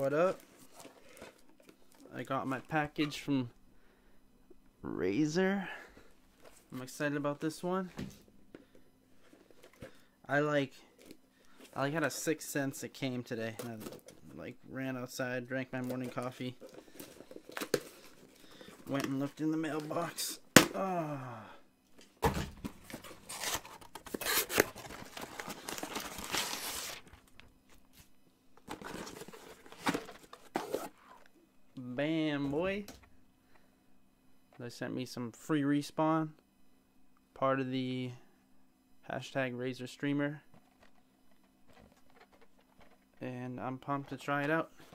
What up? I got my package from Razer. I'm excited about this one. I had a sixth sense it came today. I ran outside, drank my morning coffee, went and looked in the mailbox. Oh. Bam, boy. They sent me some free respawn, part of the hashtag RazerStreamer, and I'm pumped to try it out.